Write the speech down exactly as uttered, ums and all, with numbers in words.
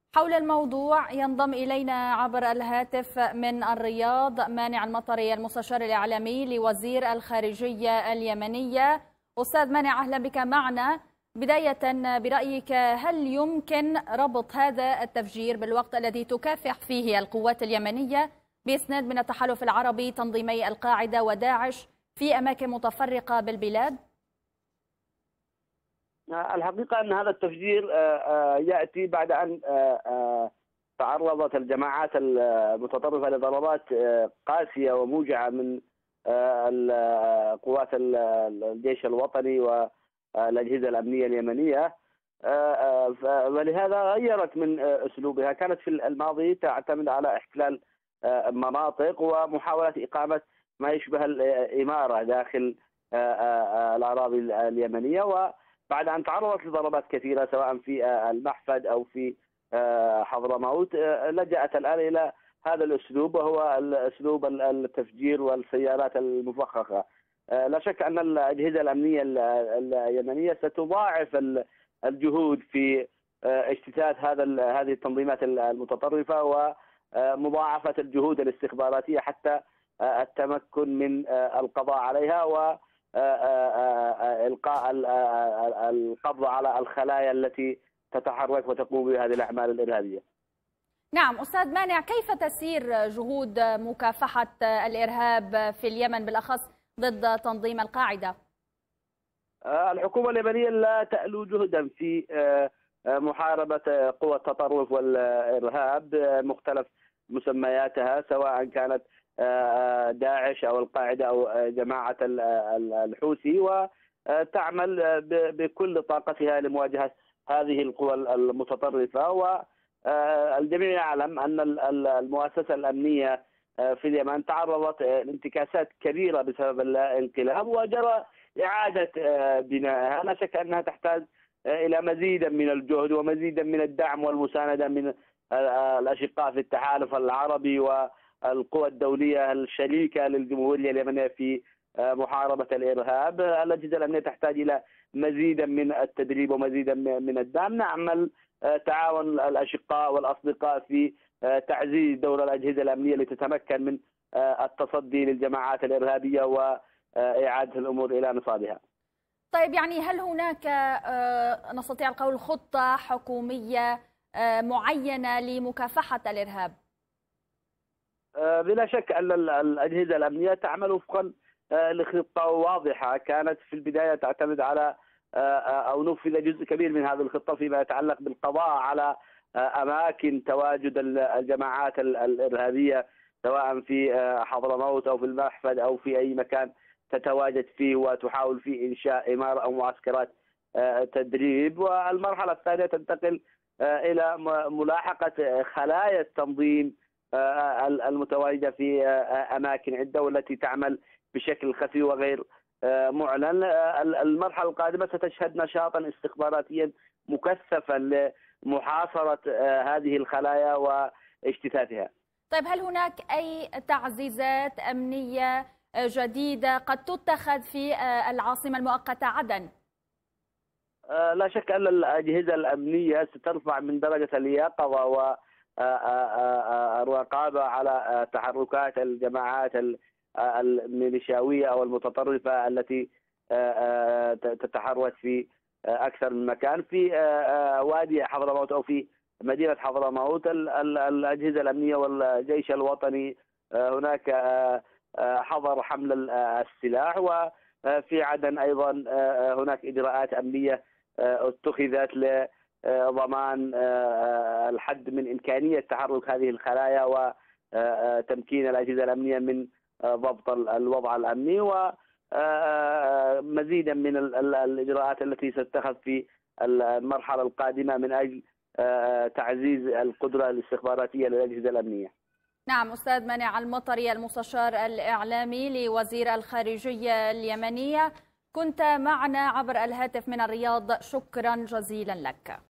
حول الموضوع ينضم إلينا عبر الهاتف من الرياض مانع المطري المستشار الإعلامي لوزير الخارجية اليمنية. أستاذ مانع، أهلا بك معنا. بداية برأيك، هل يمكن ربط هذا التفجير بالوقت الذي تكافح فيه القوات اليمنية بإسناد من التحالف العربي تنظيمي القاعدة وداعش في أماكن متفرقة بالبلاد؟ الحقيقة أن هذا التفجير يأتي بعد أن تعرضت الجماعات المتطرفة لضربات قاسية وموجعة من قوات الجيش الوطني والأجهزة الأمنية اليمنية، ولهذا غيرت من أسلوبها. كانت في الماضي تعتمد على احتلال مناطق ومحاولة إقامة ما يشبه الإمارة داخل الأراضي اليمنية، و بعد أن تعرضت لضربات كثيرة سواء في المحفد أو في حضرموت لجأت الآن إلى هذا الأسلوب، وهو الأسلوب التفجير والسيارات المفخخة. لا شك أن الأجهزة الأمنية اليمنية ستضاعف الجهود في اجتثاث هذا هذه التنظيمات المتطرفة ومضاعفة الجهود الاستخباراتية حتى التمكن من القضاء عليها و إلقاء القبض على الخلايا التي تتحرك وتقوم بهذه الأعمال الإرهابية. نعم أستاذ مانع، كيف تسير جهود مكافحة الإرهاب في اليمن بالأخص ضد تنظيم القاعدة؟ الحكومة اليمنية لا تألو جهدا في محاربة قوى التطرف والإرهاب مختلف مسمياتها، سواء كانت داعش أو القاعدة أو جماعة الحوثي، وتعمل بكل طاقتها لمواجهة هذه القوى المتطرفة. والجميع يعلم أن المؤسسة الأمنية في اليمن تعرضت لانتكاسات كبيرة بسبب الانقلاب وجرى إعادة بنائها. لا شك أنها تحتاج إلى مزيدا من الجهد ومزيدا من الدعم والمساندة من الأشقاء في التحالف العربي و القوى الدولية الشريكة للجمهورية اليمنية في محاربة الإرهاب. الأجهزة الأمنية تحتاج إلى مزيدا من التدريب ومزيدا من الدعم. نعمل تعاون الأشقاء والأصدقاء في تعزيز دور الأجهزة الأمنية لتتمكن من التصدي للجماعات الإرهابية وإعادة الأمور إلى نصابها. طيب، يعني هل هناك نستطيع القول خطة حكومية معينة لمكافحة الإرهاب؟ بلا شك أن الأجهزة الأمنية تعمل وفقا لخطة واضحة كانت في البداية تعتمد على أو نفذ جزء كبير من هذه الخطة فيما يتعلق بالقضاء على أماكن تواجد الجماعات الإرهابية سواء في حضرموت أو في المحفد أو في أي مكان تتواجد فيه وتحاول فيه إنشاء إمارة أو معسكرات تدريب. والمرحلة الثانية تنتقل إلى ملاحقة خلايا التنظيم المتواجدة في أماكن عدة والتي تعمل بشكل خفي وغير معلن. المرحلة القادمة ستشهد نشاطا استخباراتيا مكثفا لمحاصرة هذه الخلايا واجتثاثها. طيب، هل هناك أي تعزيزات أمنية جديدة قد تتخذ في العاصمة المؤقتة عدن؟ لا شك أن الأجهزة الأمنية سترفع من درجة اليقظة و الرقابة على تحركات الجماعات الميليشياوية أو المتطرفة التي تتحرك في أكثر من مكان في وادي حضرموت أو في مدينة حضرموت. الأجهزة الأمنية والجيش الوطني هناك حظر حمل السلاح، وفي عدن أيضا هناك إجراءات أمنية اتخذت ل ضمان الحد من إمكانية تحرك هذه الخلايا وتمكين الأجهزة الأمنية من ضبط الوضع الأمني ومزيدا من الإجراءات التي ستتخذ في المرحلة القادمة من أجل تعزيز القدرة الاستخباراتية للأجهزة الأمنية. نعم أستاذ مانع المطري المستشار الإعلامي لوزير الخارجية اليمنية، كنت معنا عبر الهاتف من الرياض. شكرا جزيلا لك.